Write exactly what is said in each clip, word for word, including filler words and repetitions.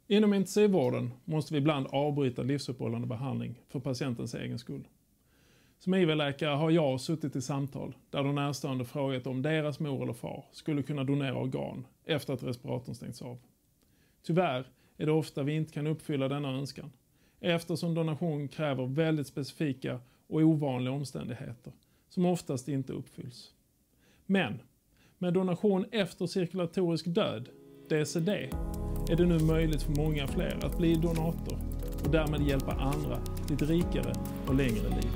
Inom intensivvården måste vi ibland avbryta livsuppehållande behandling för patientens egen skull. Som I V-läkare har jag suttit i samtal där de närstående frågat om deras mor eller far skulle kunna donera organ efter att respiratorn stängts av. Tyvärr är det ofta vi inte kan uppfylla denna önskan, eftersom donation kräver väldigt specifika och ovanliga omständigheter som oftast inte uppfylls. Men med donation efter cirkulatorisk död, D C D, är det nu möjligt för många fler att bli donator och därmed hjälpa andra till ett rikare och längre liv.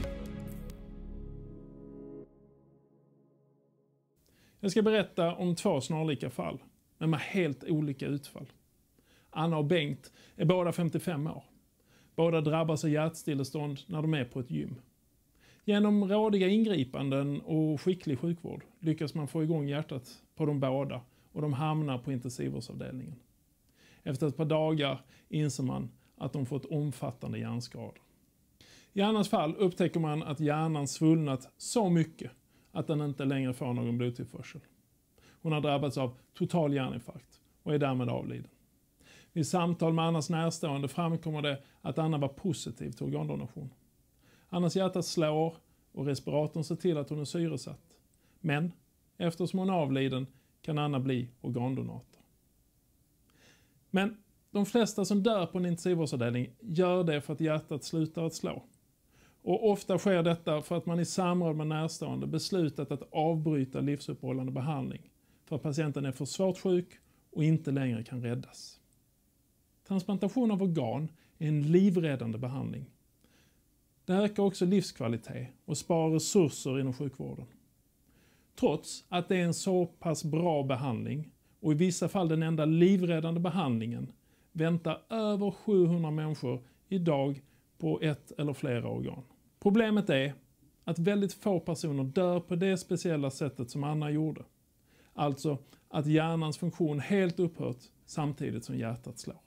Jag ska berätta om två snarlika fall, men med helt olika utfall. Anna och Bengt är båda femtiofem år. Båda drabbas av hjärtstillestånd när de är på ett gym. Genom rådiga ingripanden och skicklig sjukvård lyckas man få igång hjärtat på de båda och de hamnar på intensivvårdsavdelningen. Efter ett par dagar inser man att de fått omfattande hjärnskador. I Annas fall upptäcker man att hjärnan svullnat så mycket att den inte längre får någon blodtillförsel. Hon har drabbats av total hjärninfarkt och är därmed avliden. Vid samtal med Annas närstående framkommer det att Anna var positiv till organdonation. Annas hjärta slår och respiratorn ser till att hon är syresatt. Men eftersom hon är avliden kan Anna bli organdonator. Men de flesta som dör på en intensivvårdsavdelning gör det för att hjärtat slutar att slå. Och ofta sker detta för att man i samråd med närstående beslutat att avbryta livsuppehållande behandling för att patienten är för svårt sjuk och inte längre kan räddas. Transplantation av organ är en livräddande behandling. Det ökar också livskvalitet och sparar resurser inom sjukvården. Trots att det är en så pass bra behandling och i vissa fall den enda livräddande behandlingen väntar över sjuhundra människor idag på ett eller flera organ. Problemet är att väldigt få personer dör på det speciella sättet som Anna gjorde. Alltså att hjärnans funktion helt upphört samtidigt som hjärtat slår.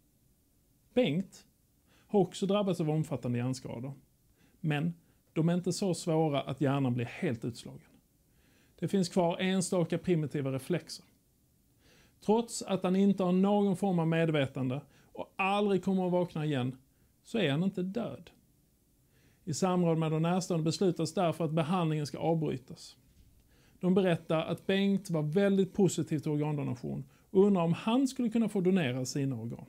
Bengt har också drabbats av omfattande hjärnskador. Men de är inte så svåra att hjärnan blir helt utslagen. Det finns kvar enstaka primitiva reflexer. Trots att han inte har någon form av medvetande och aldrig kommer att vakna igen så är han inte död. I samråd med de närstående beslutas därför att behandlingen ska avbrytas. De berättar att Bengt var väldigt positiv till organdonation och undrar om han skulle kunna få donera sina organ.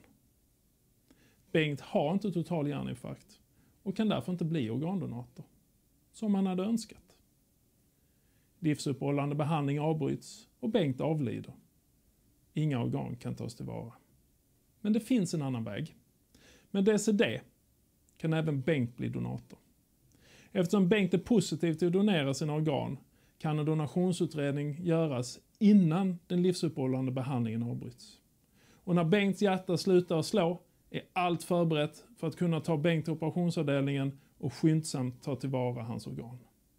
Bengt har inte total hjärninfarkt och kan därför inte bli organdonator, som han hade önskat. Livsuppehållande behandling avbryts och Bengt avlider. Inga organ kan tas tillvara. Men det finns en annan väg. Med D C D kan även Bengt bli donator. Eftersom Bengt är positiv till att donera sina organ kan en donationsutredning göras innan den livsuppehållande behandlingen avbryts. Och när Bengts hjärta slutar att slå är allt förberett för att kunna ta Bengt till operationsavdelningen och skyndsamt ta tillvara hans organ.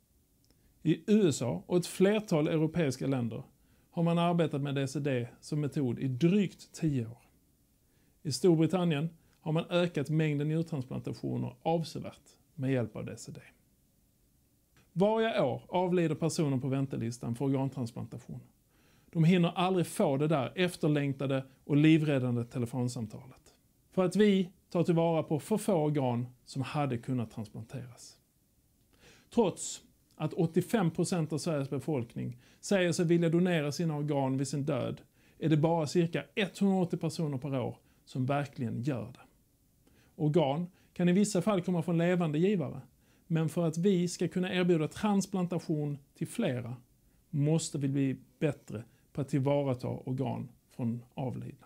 I U S A och ett flertal europeiska länder har man arbetat med D C D som metod i drygt tio år. I Storbritannien har man ökat mängden njurtransplantationer avsevärt med hjälp av D C D. Varje år avlider personer på väntelistan för organtransplantation. De hinner aldrig få det där efterlängtade och livräddande telefonsamtalet. För att vi tar tillvara på för få organ som hade kunnat transplanteras. Trots att åttiofem procent av Sveriges befolkning säger sig vilja donera sina organ vid sin död är det bara cirka etthundraåttio personer per år som verkligen gör det. Organ kan i vissa fall komma från levande givare, men för att vi ska kunna erbjuda transplantation till flera måste vi bli bättre på att tillvarata organ från avlidna.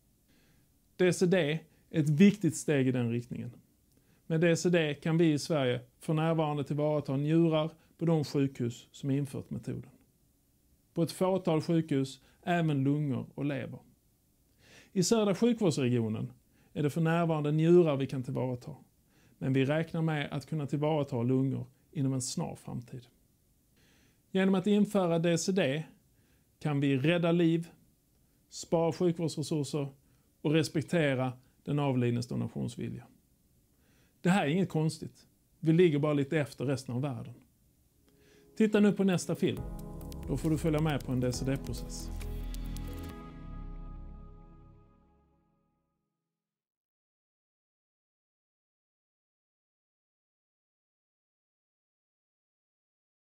D C D är ett viktigt steg i den riktningen. Med D C D kan vi i Sverige för närvarande tillvarata njurar på de sjukhus som infört metoden. På ett fåtal sjukhus även lungor och lever. I södra sjukvårdsregionen är det för närvarande njurar vi kan tillvarata. Men vi räknar med att kunna tillvarata lungor inom en snar framtid. Genom att införa D C D kan vi rädda liv, spara sjukvårdsresurser och respektera den avlidnes donationsvilja. Det här är inget konstigt. Vi ligger bara lite efter resten av världen. Titta nu på nästa film. Då får du följa med på en D C D-process.